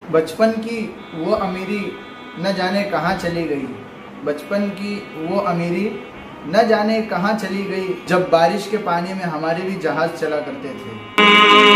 बचपन की वो अमीरी न जाने कहाँ चली गई, बचपन की वो अमीरी न जाने कहाँ चली गई, जब बारिश के पानी में हमारे भी जहाज चला करते थे।